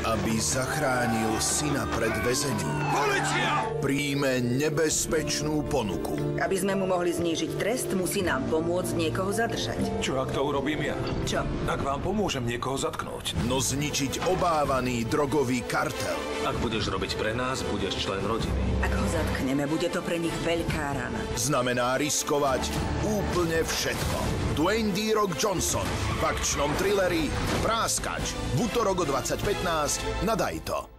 aby zachránil syna pred väzením, príjme nebezpečnú ponuku. Aby sme mu mohli znížiť trest, musí nám pomôcť niekoho zadržať. Čo ak to urobím ja? Čo? Ak vám pomôžem niekoho zatknúť. No zničiť obávaný drogový kartel. Ak budeš robiť pre nás, budeš člen rodiny. Ak ho zatkneme, bude to pre nich veľká rana. Znamená riskovať úplne všetko. Dwayne D. Rock Johnson v akčnom thrilleri Práskač v utorok o 20:15 na Dajto.